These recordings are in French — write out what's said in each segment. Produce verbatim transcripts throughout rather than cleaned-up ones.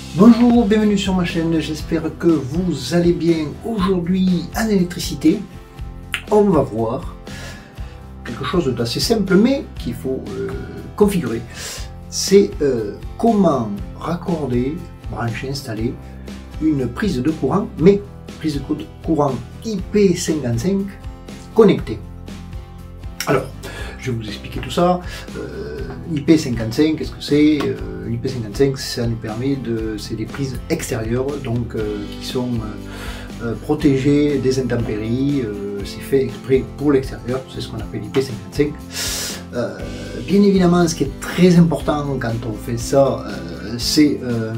Bonjour, bienvenue sur ma chaîne, j'espère que vous allez bien. Aujourd'hui, en électricité, on va voir quelque chose d'assez simple mais qu'il faut euh, configurer. C'est euh, comment raccorder, brancher, installer une prise de courant, mais prise de courant I P cinquante-cinq connectée. Alors, je vais vous expliquer tout ça. Euh, I P cinquante-cinq, qu'est-ce que c'est? euh, I P cinquante-cinq, ça nous permet de... c'est des prises extérieures, donc euh, qui sont euh, protégées des intempéries. Euh, c'est fait exprès pour l'extérieur, c'est ce qu'on appelle I P cinquante-cinq. Euh, bien évidemment, ce qui est très important quand on fait ça, euh, c'est euh,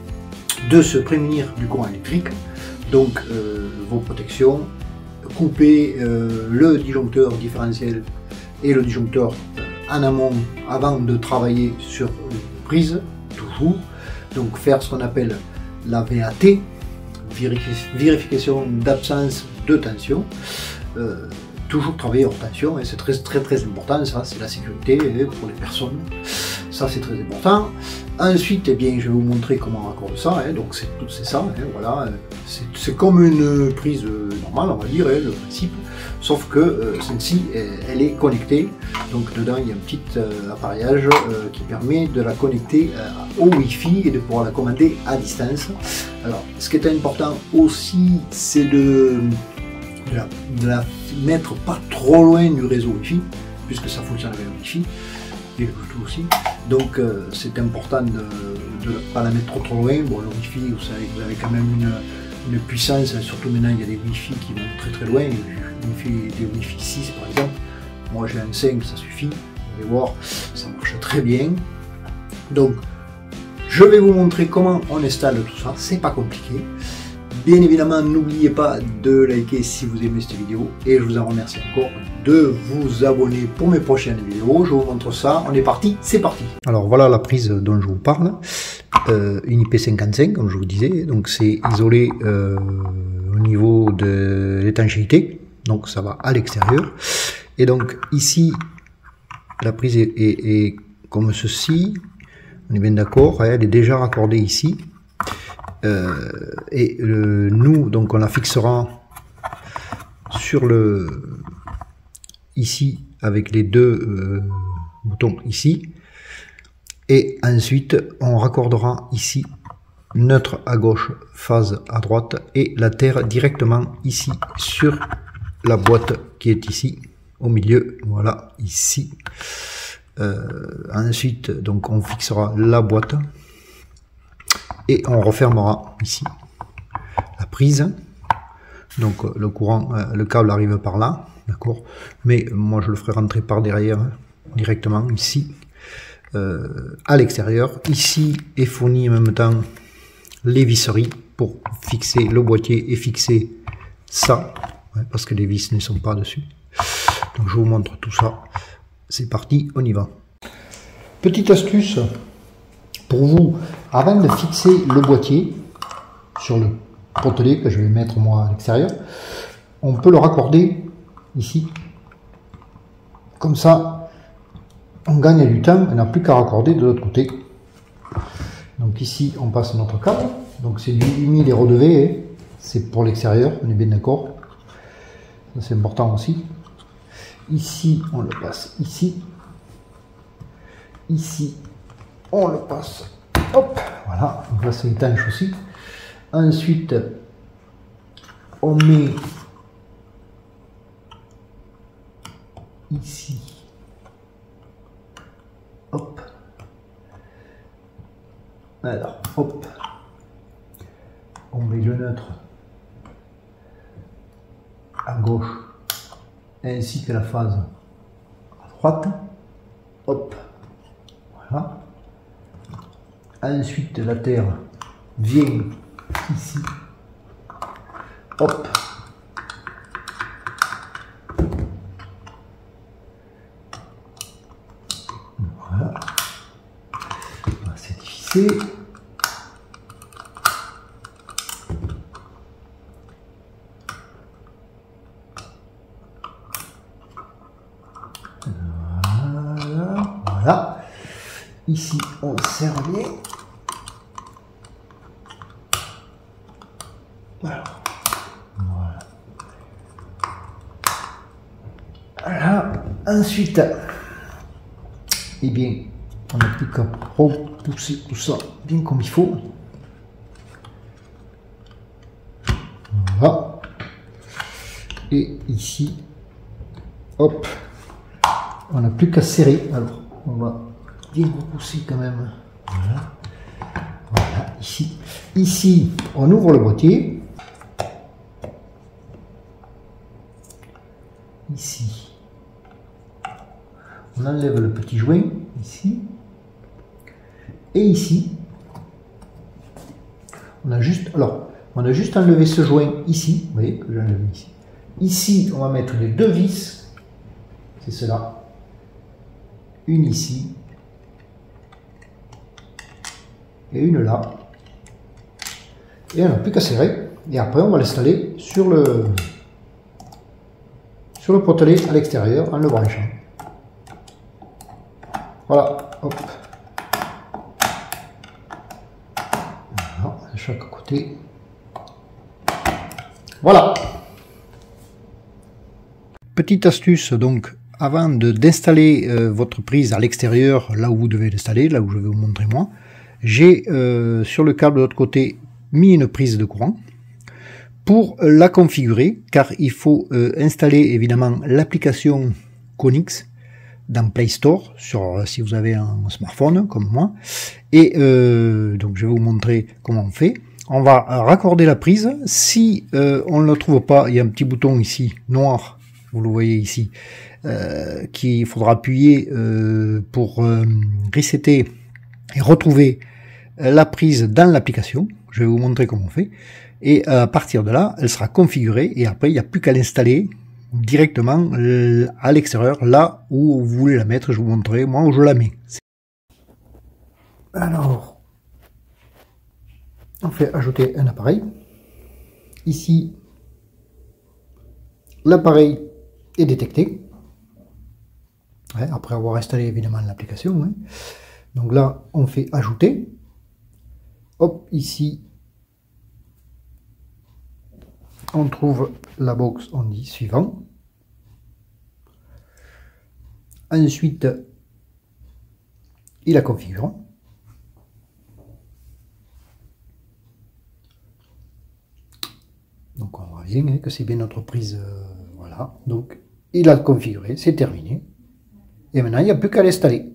de se prémunir du courant électrique. Donc, euh, vos protections, couper euh, le disjoncteur différentiel et le disjoncteur en amont avant de travailler sur une prise, toujours. Donc faire ce qu'on appelle la V A T, vérification d'absence de tension. Euh, toujours travailler hors tension, et c'est très très très important, ça c'est la sécurité pour les personnes, ça c'est très important. Ensuite, eh bien, je vais vous montrer comment raccorder ça, hein. Donc c'est tout c'est ça, hein, voilà, c'est comme une prise normale, on va dire, hein, le principe, sauf que euh, celle-ci, elle est connectée, donc dedans il y a un petit euh, appareillage euh, qui permet de la connecter euh, au Wi-Fi et de pouvoir la commander à distance. Alors, ce qui est important aussi, c'est de, de, la, de la mettre pas trop loin du réseau Wi-Fi, puisque ça fonctionne avec le Wi-Fi et le Bluetooth aussi. Donc euh, c'est important de ne pas la mettre trop trop loin. Bon, le Wi-Fi, vous savez que vous avez quand même une, une puissance, surtout maintenant il y a des Wi-Fi qui vont très très loin, des Wi-Fi six par exemple. Moi j'ai un cinq, ça suffit, vous allez voir, ça marche très bien. Donc je vais vous montrer comment on installe tout ça, c'est pas compliqué. Bien évidemment, n'oubliez pas de liker si vous aimez cette vidéo, et je vous en remercie encore de vous abonner pour mes prochaines vidéos. Je vous montre ça, on est parti, c'est parti. Alors voilà la prise dont je vous parle, euh, une I P cinquante-cinq comme je vous disais, donc c'est isolé euh, au niveau de l'étanchéité, donc ça va à l'extérieur. Et donc ici, la prise est, est, est comme ceci, on est bien d'accord, elle est déjà raccordée ici. Euh, et le, nous donc on la fixera sur le ici avec les deux euh, boutons ici, et ensuite on raccordera ici neutre à gauche, phase à droite, et la terre directement ici sur la boîte qui est ici au milieu, voilà ici. Euh, ensuite donc on fixera la boîte et on refermera ici la prise. Donc le courant, le câble arrive par là, d'accord, mais moi je le ferai rentrer par derrière directement ici, euh, à l'extérieur. Ici est fourni en même temps les visseries pour fixer le boîtier et fixer ça, ouais, parce que les vis ne sont pas dessus. Donc je vous montre tout ça, c'est parti, on y va. Petite astuce pour vous, avant de fixer le boîtier sur le potelet que je vais mettre moi à l'extérieur, on peut le raccorder ici. Comme ça, on gagne du temps, on n'a plus qu'à raccorder de l'autre côté. Donc ici, on passe notre câble. Donc c'est du huit mille et redevé, hein. C'est pour l'extérieur, on est bien d'accord. C'est important aussi. Ici, on le passe ici. Ici, on le passe, hop, voilà, donc là c'est étanche aussi. Ensuite, on met ici, hop, alors, hop, on met le neutre à gauche, ainsi que la phase à droite, hop, voilà. Ensuite, la terre vient ici, hop, voilà, c'est difficile. Voilà, voilà. Ici, on serre bien. Alors, voilà. Voilà. Ensuite, eh bien, on n'a plus qu'à repousser tout ça bien comme il faut. Voilà. Et ici, hop, on n'a plus qu'à serrer. Alors, on va bien repousser quand même. Voilà. Voilà, ici. Ici, on ouvre le boîtier. Ici, on enlève le petit joint, ici. Et ici, on a juste, alors, on a juste enlevé ce joint ici. Vous voyez que j'ai enlevé ici. Ici, on va mettre les deux vis. C'est cela. Une ici. Et une là. Et on n'a plus qu'à serrer. Et après, on va l'installer sur le, sur le potelet à l'extérieur en le branchant. Voilà. Hop. Voilà, de chaque côté. Voilà. Petite astuce donc, avant de d'installer euh, votre prise à l'extérieur, là où vous devez l'installer, là où je vais vous montrer moi, j'ai euh, sur le câble de l'autre côté mis une prise de courant pour la configurer, car il faut euh, installer évidemment l'application Konix dans Play Store, sur, si vous avez un smartphone comme moi, et euh, donc je vais vous montrer comment on fait. On va raccorder la prise. Si euh, on ne le trouve pas, il y a un petit bouton ici noir, vous le voyez ici, euh, qu'il faudra appuyer euh, pour euh, resetter et retrouver la prise dans l'application. Je vais vous montrer comment on fait. Et à partir de là, elle sera configurée et après, il n'y a plus qu'à l'installer directement à l'extérieur, là où vous voulez la mettre. Je vous montrerai moi où je la mets. Alors, on fait ajouter un appareil. Ici, l'appareil est détecté. Ouais, après avoir installé évidemment l'application. Hein. Donc là, on fait ajouter. Hop, ici, on trouve la box, on dit suivant. Ensuite, il la configure. Donc on voit bien hein, que c'est bien notre prise. Euh, voilà, donc il a configuré, c'est terminé. Et maintenant, il n'y a plus qu'à l'installer.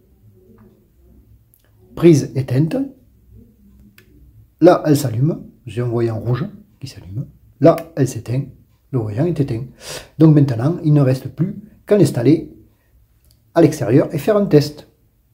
Prise éteinte. Là, elle s'allume. J'ai un voyant rouge qui s'allume. Là, elle s'éteint. Le voyant est éteint. Donc maintenant, il ne reste plus qu'à l'installer à l'extérieur et faire un test.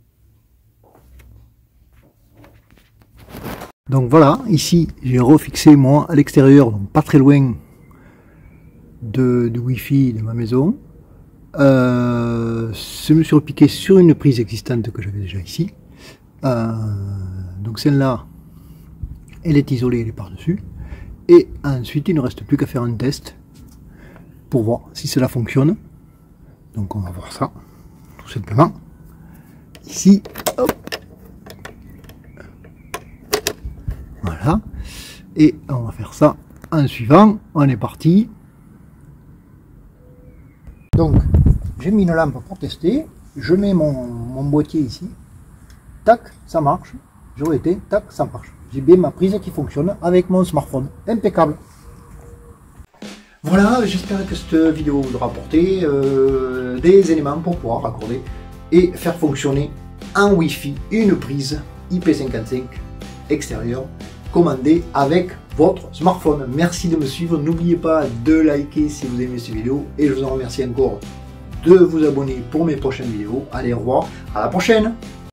Donc voilà, ici, j'ai refixé moi à l'extérieur, donc pas très loin de, du Wi-Fi de ma maison. Euh, je me suis repiqué sur une prise existante que j'avais déjà ici. Euh, donc celle-là, elle est isolée, elle est par-dessus. Et ensuite, il ne reste plus qu'à faire un test pour voir si cela fonctionne. Donc on va voir ça, tout simplement. Ici, hop. Voilà. Et on va faire ça en suivant. On est parti. Donc, j'ai mis une lampe pour tester. Je mets mon, mon boîtier ici. Tac, ça marche. Je l'éteins, tac, ça marche. J'ai bien ma prise qui fonctionne avec mon smartphone. Impeccable. Voilà, j'espère que cette vidéo vous aura apporté euh, des éléments pour pouvoir raccorder et faire fonctionner en Wi-Fi une prise I P cinquante-cinq extérieure commandée avec votre smartphone. Merci de me suivre. N'oubliez pas de liker si vous aimez cette vidéo et je vous en remercie encore de vous abonner pour mes prochaines vidéos. Allez, au revoir, à la prochaine.